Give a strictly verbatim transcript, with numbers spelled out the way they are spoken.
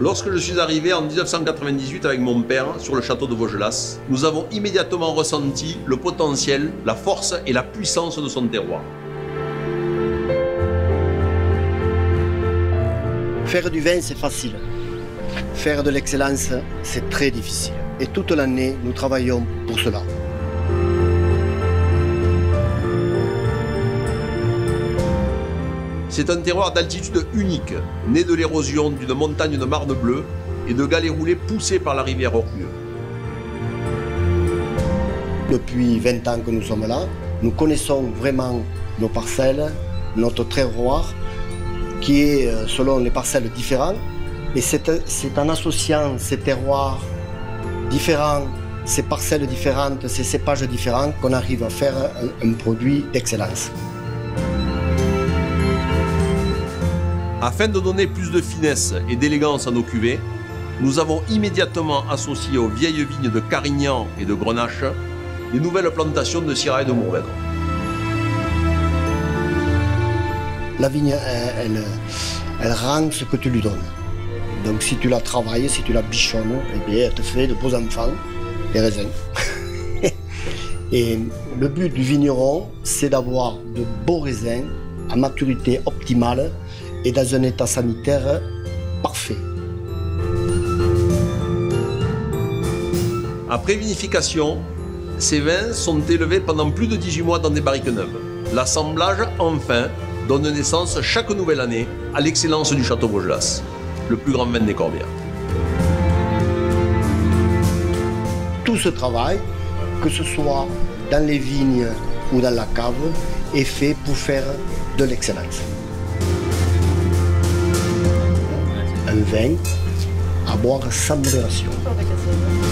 Lorsque je suis arrivé en mille neuf cent quatre-vingt-dix-huit avec mon père sur le château de Vaugelas, nous avons immédiatement ressenti le potentiel, la force et la puissance de son terroir. Faire du vin, c'est facile. Faire de l'excellence, c'est très difficile. Et toute l'année, nous travaillons pour cela. C'est un terroir d'altitude unique, né de l'érosion d'une montagne de marne bleue et de galets roulés poussés par la rivière Orgueux. Depuis vingt ans que nous sommes là, nous connaissons vraiment nos parcelles, notre terroir, qui est selon les parcelles différentes. Et c'est en associant ces terroirs différents, ces parcelles différentes, ces cépages différents, qu'on arrive à faire un, un produit d'excellence. Afin de donner plus de finesse et d'élégance à nos cuvées, nous avons immédiatement associé aux vieilles vignes de Carignan et de Grenache les nouvelles plantations de Syrah et de Mourvèdre. La vigne, elle, elle, elle rend ce que tu lui donnes. Donc si tu la travailles, si tu la bichonnes, eh bien, elle te fait de beaux enfants, des raisins. Et le but du vigneron, c'est d'avoir de beaux raisins à maturité optimale et dans un état sanitaire parfait. Après vinification, ces vins sont élevés pendant plus de dix-huit mois dans des barriques neuves. L'assemblage, enfin, donne naissance chaque nouvelle année à l'excellence du Château Vaugelas, le plus grand vin des Corbières. Tout ce travail, que ce soit dans les vignes ou dans la cave, est fait pour faire de l'excellence. Un vin à boire sans modération.